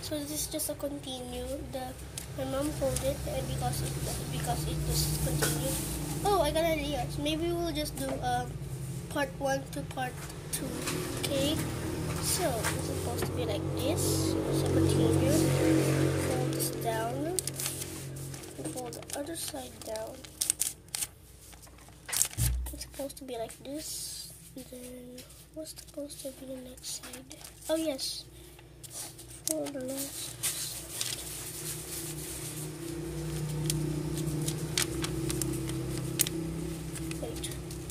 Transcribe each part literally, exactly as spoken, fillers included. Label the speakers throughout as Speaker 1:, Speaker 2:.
Speaker 1: So this is just a continue. The my mom pulled it and because it because it just continued. Oh, I got an idea. So maybe we'll just do um part one to part two. Okay. So it's supposed to be like this. So continue. Fold this down. And fold the other side down. It's supposed to be like this. And then what's supposed to be the next side? Oh yes. For the last wait.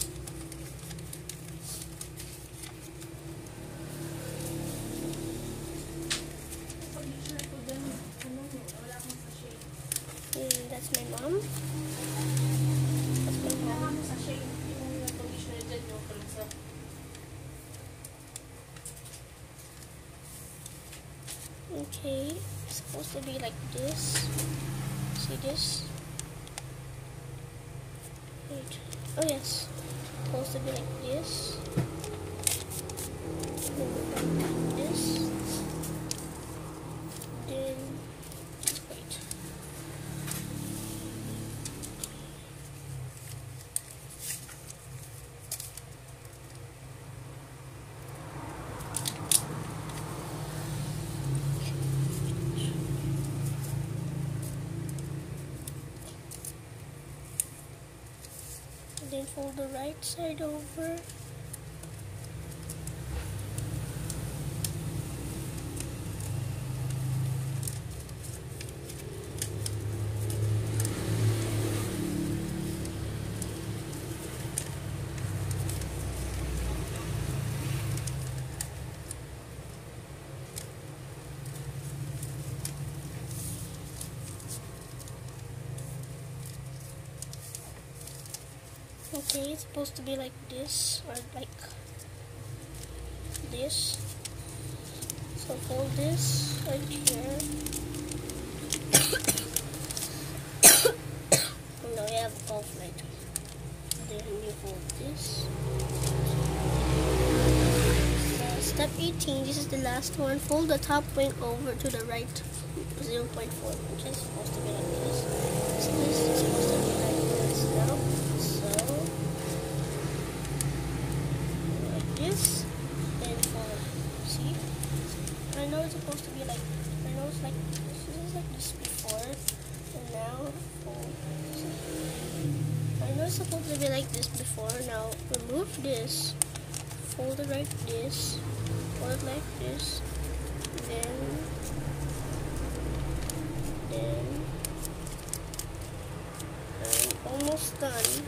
Speaker 1: Mm, that's my mom. That's my mom. Okay, it's supposed to be like this. See this? Wait. Oh yes. It's supposed to be like this. Like this. Then wait. Then fold the right side over. Okay, it's supposed to be like this, or like this. So fold this right here. No, we have both right. Then you fold this. So step eighteen, this is the last one. Fold the top wing over to the right zero point four, which is supposed to be like this. So this is supposed to be like this now. This and fold. See? I know it's supposed to be like I know it's like this is like this before and now fold. I know it's supposed to be like this before. Now remove this. Fold it like this. Fold it like this. Then then I'm almost done.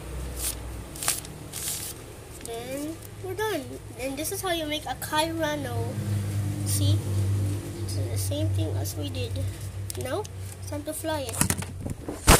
Speaker 1: Then we're done. And this is how you make a Kairano. See? This is the same thing as we did. Now, it's time to fly it.